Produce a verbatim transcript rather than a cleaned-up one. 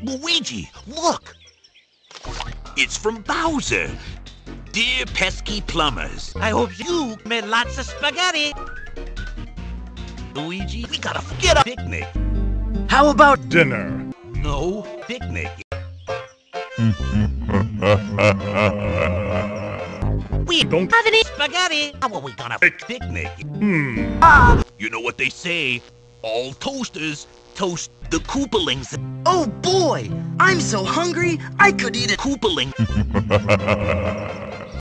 Luigi, look! It's from Bowser. Dear pesky plumbers, I hope you made lots of spaghetti. Luigi, we gotta get a picnic. How about Dinner. No picnic. We Don't have any spaghetti. How are we gonna Pic- picnic? Hmm. Ah, you know what they say? All toasters toast the Koopalings. Oh boy! I'm so hungry, I could eat a Koopaling.